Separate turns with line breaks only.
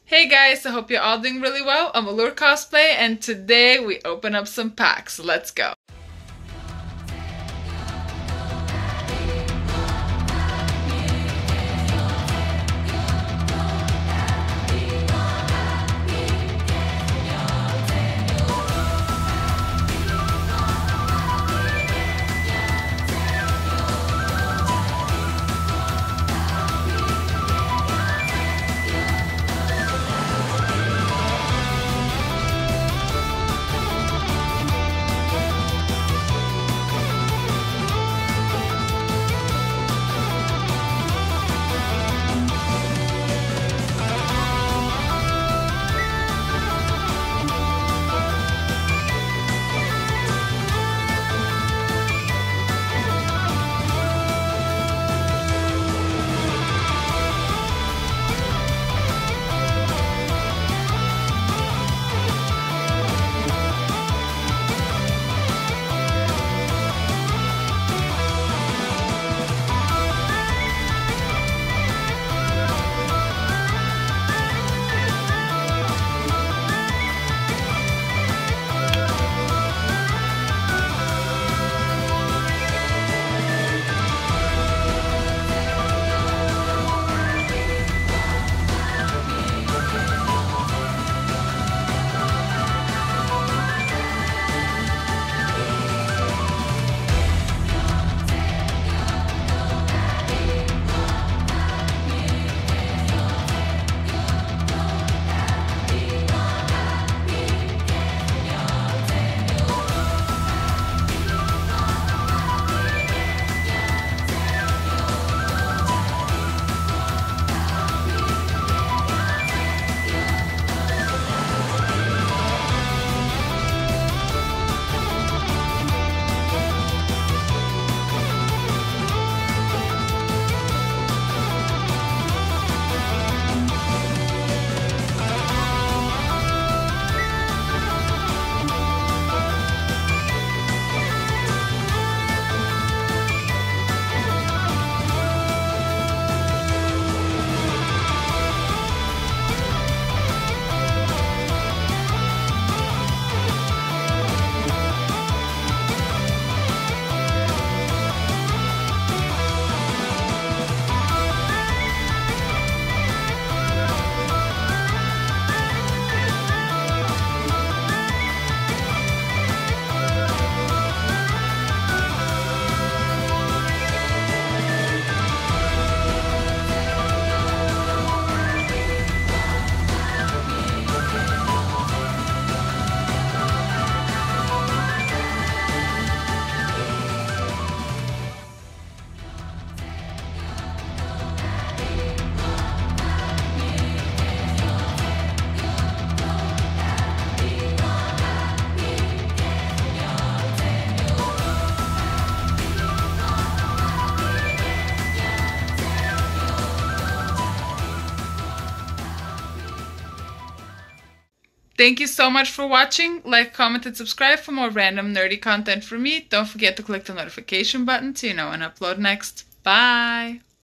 Hey guys, I hope you're all doing really well. I'm Allure Cosplay and today we open up some packs. Let's go. Thank you so much for watching. Like, comment, and subscribe for more random nerdy content from me. Don't forget to click the notification button so you know when I upload next. Bye!